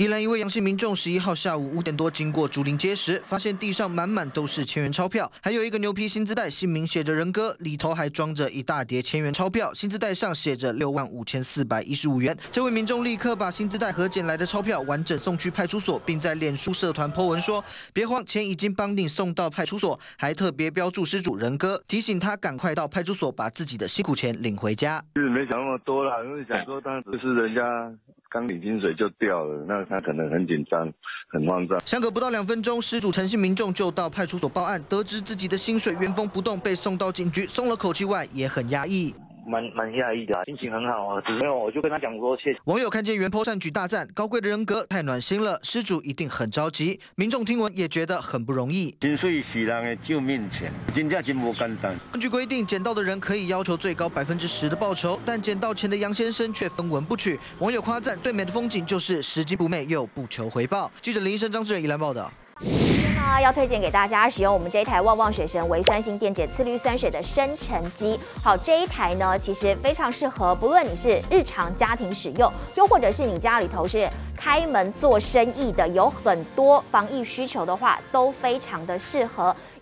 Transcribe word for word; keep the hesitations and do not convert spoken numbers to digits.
宜兰一位杨姓民众十一号下午五点多经过竹林街时，发现地上满满都是千元钞票，还有一个牛皮薪资袋，姓名写着仁哥，里头还装着一大叠千元钞票，薪资袋上写着六万五千四百一十五元。这位民众立刻把薪资袋和捡来的钞票完整送去派出所，并在脸书社团 po 文说：“别慌，钱已经帮你送到派出所。”还特别标注失主仁哥，提醒他赶快到派出所把自己的辛苦钱领回家。 是没想那么多啦，因为想说当时是人家刚领薪水就掉了，那他可能很紧张、很慌张。 相隔不到两分钟，失主陈姓民众就到派出所报案，得知自己的薪水原封不动被送到警局，松了口气外，也很压抑。 蛮蛮讶异的、啊，心情很好啊，只是没有，我就跟他讲说谢谢。 网友看见原 po 善举大赞，高贵的人格太暖心了，失主一定很着急。民众听闻也觉得很不容易。 薪水是人的救命钱，真正真不简单。 根据规定，捡到的人可以要求最高百分之十的报酬，但捡到钱的杨先生却分文不取。网友夸赞最美的风景就是拾金不昧又不求回报。记者林医生、张志远宜兰报道。 今天呢，要推荐给大家使用我们这一台旺旺水神微酸性电解次氯酸水的生成机。好，这一台呢，其实非常适合，不论你是日常家庭使用，又或者是你家里头是开门做生意的，有很多防疫需求的话，都非常的适合。